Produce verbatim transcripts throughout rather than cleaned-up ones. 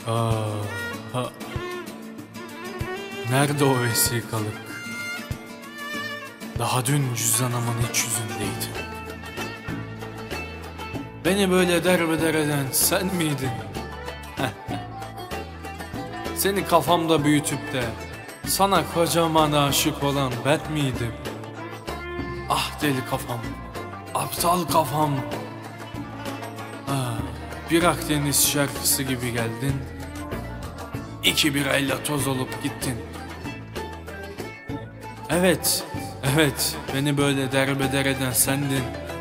Aa, ha. Nerede o vesikalık? Daha dün cüzdanımın iç yüzündeydi. Beni böyle derbeder eden sen miydin? Seni kafamda büyütüp de sana kocaman aşık olan ben miydim? Ah deli kafam, aptal kafam. Ah, bir Akdeniz şarkısı gibi geldin, İki birayla toz olup gittin. Evet, evet, beni böyle derbeder eden sendin.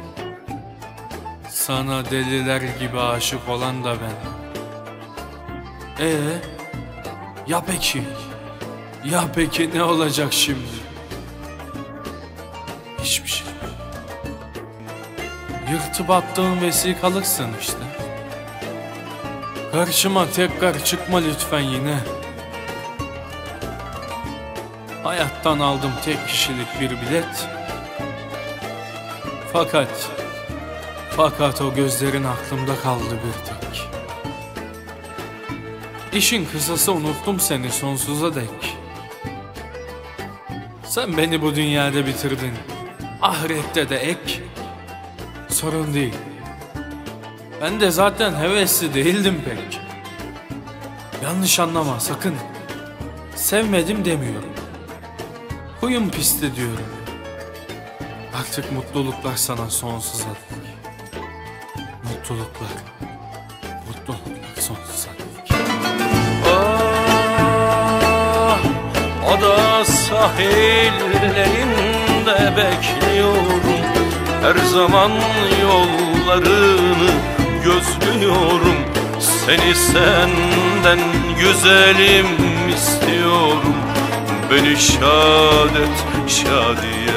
Sana deliler gibi aşık olan da ben. Ee, ya peki, ya peki ne olacak şimdi? Hiçbir şey. Yırtıp attığın vesikalıksın işte. Karşıma tekrar çıkma lütfen yine. Hayattan aldım tek kişilik bir bilet. Fakat, fakat o gözlerin aklımda kaldı bir tek. İşin kısası unuttum seni sonsuza dek. Sen beni bu dünyada bitirdin, ahirette de ek. Sorun değil. Ben de zaten hevesli değildim pek. Yanlış anlama sakın. Sevmedim demiyorum. Huyum pisti diyorum. Artık mutluluklar sana sonsuza dek. Mutluluklar, mutluluklar sonsuza dek. Ah, ada sahillerinde bekliyorum. Her zaman yollarını gözlüyorum. Seni senden güzelim istiyorum. Beni şad et, şadiye